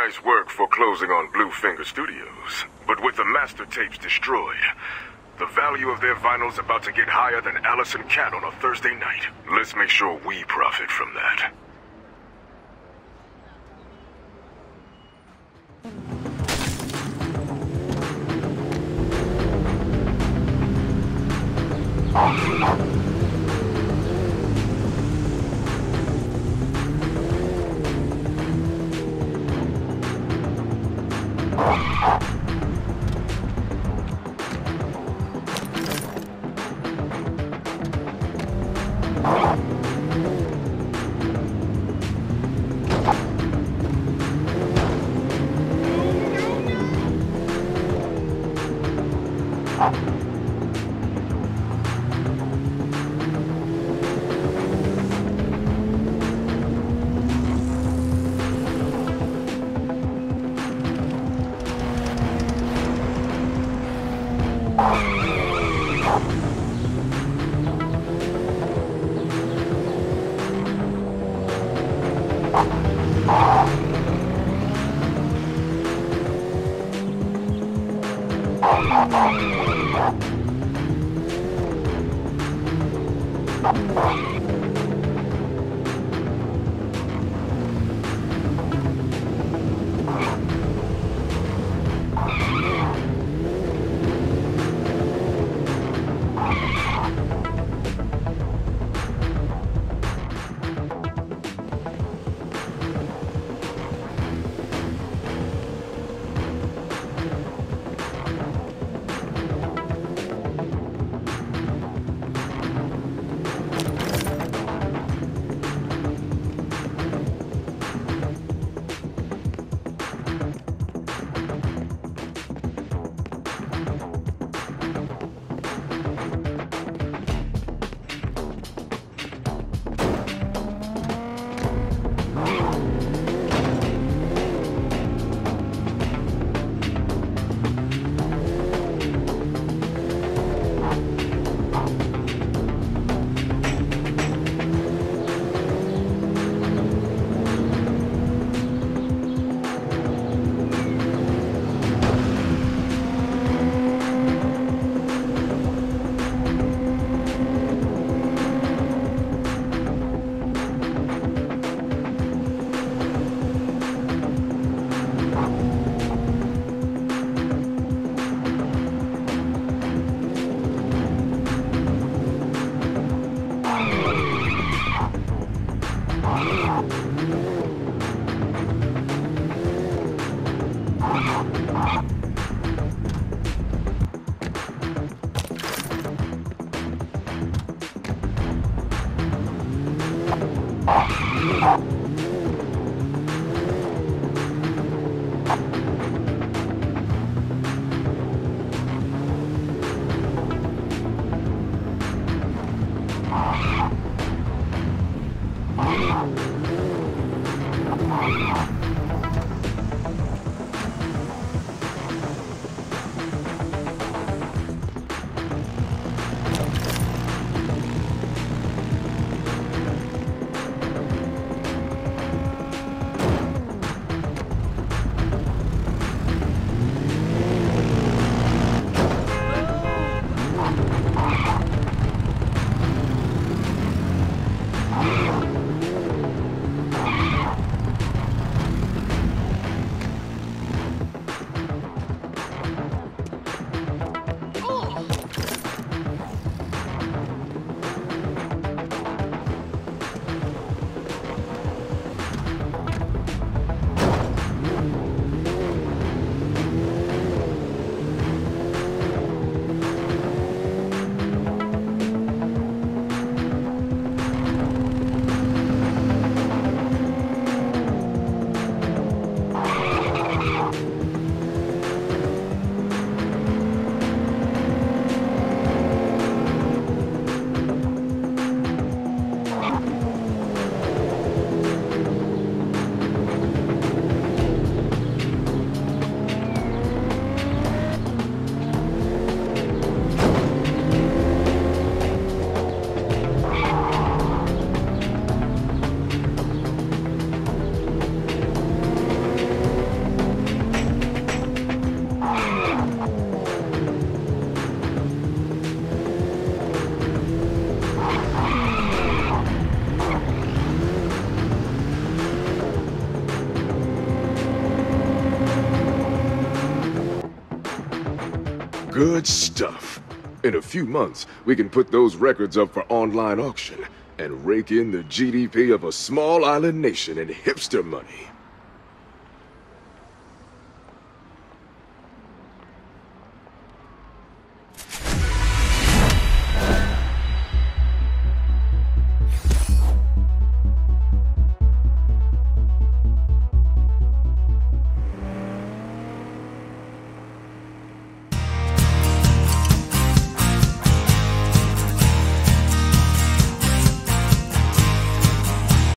Nice work for closing on Bluefinger Studios. But with the master tapes destroyed, the value of their vinyl's about to get higher than Allison Cat on a Thursday night. Let's make sure we profit from that. Good stuff. In a few months, we can put those records up for online auction and rake in the GDP of a small island nation in hipster money.